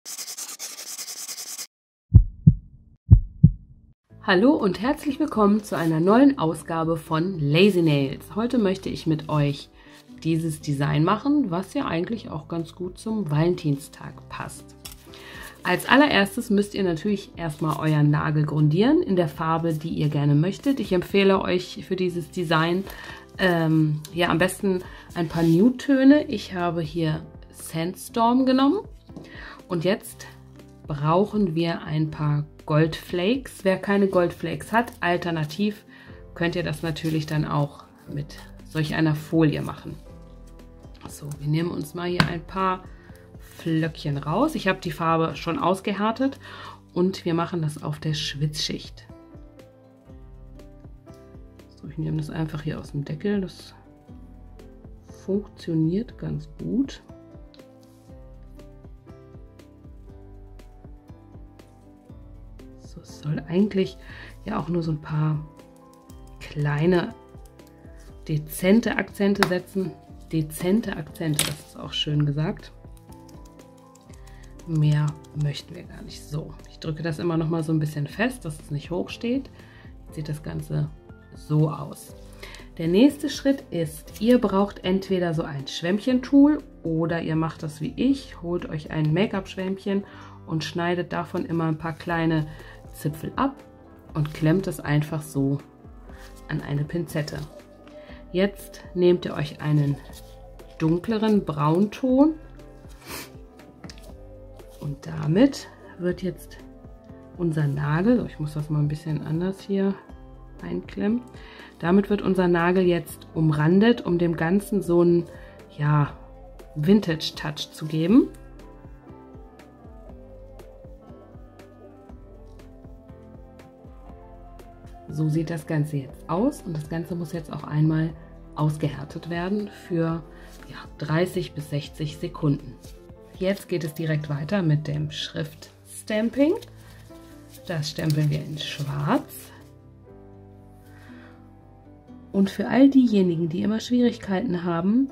Hallo und herzlich willkommen zu einer neuen Ausgabe von Lazy Nails. Heute möchte ich mit euch dieses Design machen, was ja eigentlich auch ganz gut zum Valentinstag passt. Als allererstes müsst ihr natürlich erstmal euren Nagel grundieren in der Farbe, die ihr gerne möchtet. Ich empfehle euch für dieses Design ja am besten ein paar Nude-Töne. Ich habe hier Sandstorm genommen und jetzt brauchen wir ein paar Goldflakes. Wer keine Goldflakes hat, alternativ könnt ihr das natürlich dann auch mit solch einer Folie machen. So, wir nehmen uns mal hier ein paar Flöckchen raus. Ich habe die Farbe schon ausgehärtet und wir machen das auf der Schwitzschicht. So, ich nehme das einfach hier aus dem Deckel. Das funktioniert ganz gut. Es soll eigentlich ja auch nur so ein paar kleine, dezente Akzente setzen. Dezente Akzente, das ist auch schön gesagt. Mehr möchten wir gar nicht. So, ich drücke das immer noch mal so ein bisschen fest, dass es nicht hoch steht. Jetzt sieht das Ganze so aus. Der nächste Schritt ist, ihr braucht entweder so ein Schwämmchentool oder ihr macht das wie ich, holt euch ein Make-up-Schwämmchen und schneidet davon immer ein paar kleine Zipfel ab und klemmt es einfach so an eine Pinzette. Jetzt nehmt ihr euch einen dunkleren Braunton und damit wird jetzt unser Nagel, ich muss das mal ein bisschen anders hier einklemmen, damit wird unser Nagel jetzt umrandet, um dem Ganzen so einen ja, Vintage-Touch zu geben. So sieht das Ganze jetzt aus und das Ganze muss jetzt auch einmal ausgehärtet werden für ja, 30 bis 60 Sekunden. Jetzt geht es direkt weiter mit dem Schriftstamping. Das stempeln wir in Schwarz. Und für all diejenigen, die immer Schwierigkeiten haben,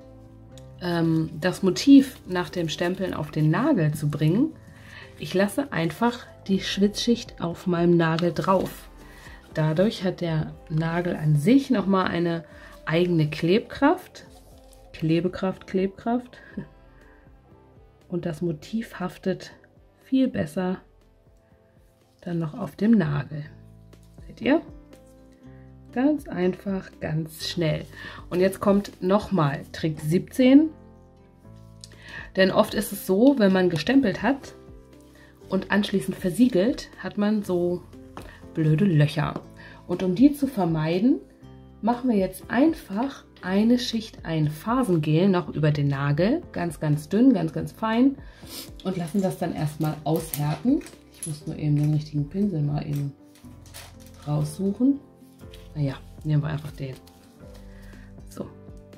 das Motiv nach dem Stempeln auf den Nagel zu bringen, ich lasse einfach die Schwitzschicht auf meinem Nagel drauf. Dadurch hat der Nagel an sich nochmal eine eigene Klebkraft. Klebkraft. Und das Motiv haftet viel besser dann noch auf dem Nagel. Seht ihr? Ganz einfach, ganz schnell. Und jetzt kommt nochmal Trick 17. Denn oft ist es so, wenn man gestempelt hat und anschließend versiegelt, hat man so blöde Löcher. Und um die zu vermeiden, machen wir jetzt einfach eine Schicht ein Fasengel noch über den Nagel, ganz, ganz dünn, ganz, ganz fein und lassen das dann erstmal aushärten. Ich muss nur eben den richtigen Pinsel mal eben raussuchen. Naja, nehmen wir einfach den. So.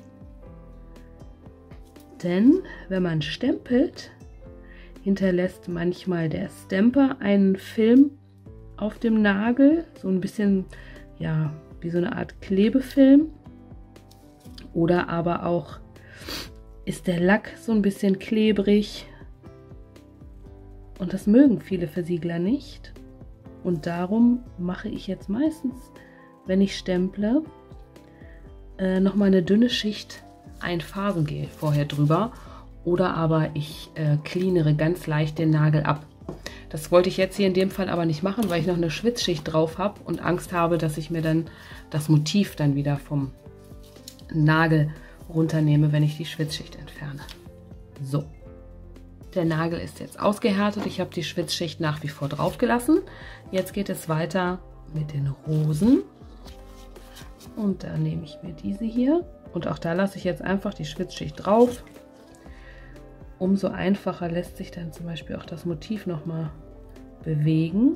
Denn wenn man stempelt, hinterlässt manchmal der Stamper einen Film auf dem Nagel, so ein bisschen, ja, wie so eine Art Klebefilm. Oder aber auch ist der Lack so ein bisschen klebrig. Und das mögen viele Versiegler nicht. Und darum mache ich jetzt meistens, wenn ich stemple, nochmal eine dünne Schicht ein Fasengel vorher drüber. Oder aber ich cleanere ganz leicht den Nagel ab. Das wollte ich jetzt hier in dem Fall aber nicht machen, weil ich noch eine Schwitzschicht drauf habe und Angst habe, dass ich mir dann das Motiv dann wieder vom Nagel runternehme, wenn ich die Schwitzschicht entferne. So, der Nagel ist jetzt ausgehärtet. Ich habe die Schwitzschicht nach wie vor drauf gelassen. Jetzt geht es weiter mit den Rosen. Und da nehme ich mir diese hier. Und auch da lasse ich jetzt einfach die Schwitzschicht drauf. Umso einfacher lässt sich dann zum Beispiel auch das Motiv nochmal bewegen.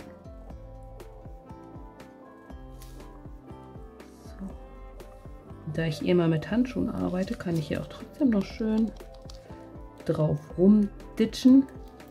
So. Da ich immer mit Handschuhen arbeite, kann ich hier auch trotzdem noch schön drauf rumditschen.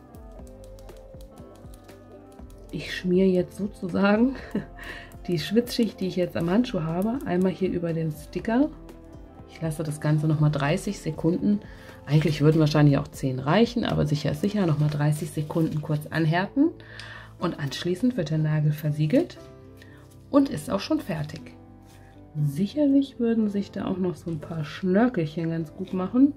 Ich schmiere jetzt sozusagen die Schwitzschicht, die ich jetzt am Handschuh habe, einmal hier über den Sticker. Ich lasse das Ganze nochmal 30 Sekunden, eigentlich würden wahrscheinlich auch 10 reichen, aber sicher ist sicher, nochmal 30 Sekunden kurz anhärten und anschließend wird der Nagel versiegelt und ist auch schon fertig. Sicherlich würden sich da auch noch so ein paar Schnörkelchen ganz gut machen,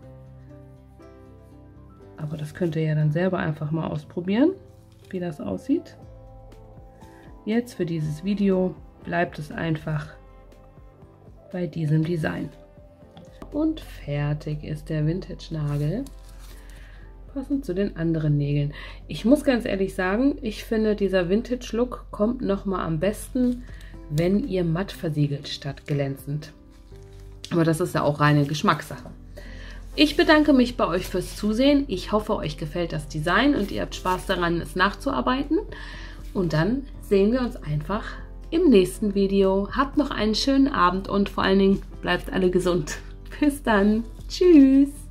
aber das könnt ihr ja dann selber einfach mal ausprobieren, wie das aussieht. Jetzt für dieses Video bleibt es einfach bei diesem Design. Und fertig ist der Vintage-Nagel, passend zu den anderen Nägeln. Ich muss ganz ehrlich sagen, ich finde, dieser Vintage-Look kommt nochmal am besten, wenn ihr matt versiegelt statt glänzend. Aber das ist ja auch reine Geschmackssache. Ich bedanke mich bei euch fürs Zusehen. Ich hoffe, euch gefällt das Design und ihr habt Spaß daran, es nachzuarbeiten. Und dann sehen wir uns einfach im nächsten Video. Habt noch einen schönen Abend und vor allen Dingen bleibt alle gesund. Bis dann. Tschüss.